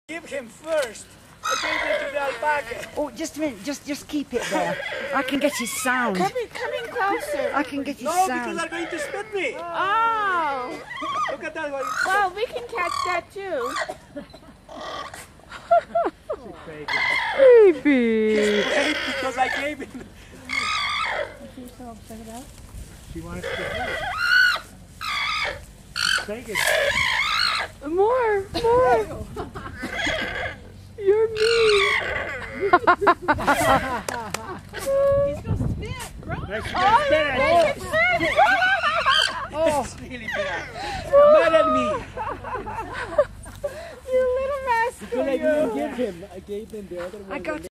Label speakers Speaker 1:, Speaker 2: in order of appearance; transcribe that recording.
Speaker 1: Give him first. I gave it to the alpaca.
Speaker 2: Oh, just a minute. Just keep it there. I can get his sound.
Speaker 3: Come in closer.
Speaker 2: I can get his
Speaker 1: No,
Speaker 2: sound.
Speaker 1: because they're going to spit me.
Speaker 3: Oh.
Speaker 1: Look at that one.
Speaker 3: Well, we can catch that too.
Speaker 2: Baby.
Speaker 1: Because I gave it.
Speaker 3: She's so upset about it.
Speaker 1: She wants to play. Take it.
Speaker 2: More. You're mean.
Speaker 3: He's gonna spit.
Speaker 1: Next
Speaker 3: Oh,
Speaker 1: spit
Speaker 3: make
Speaker 1: it.
Speaker 3: it spit.
Speaker 1: Oh, it's really bad. Mad at me.
Speaker 3: You little rascal.
Speaker 1: Because I didn't give him. I gave him the other one.
Speaker 2: I got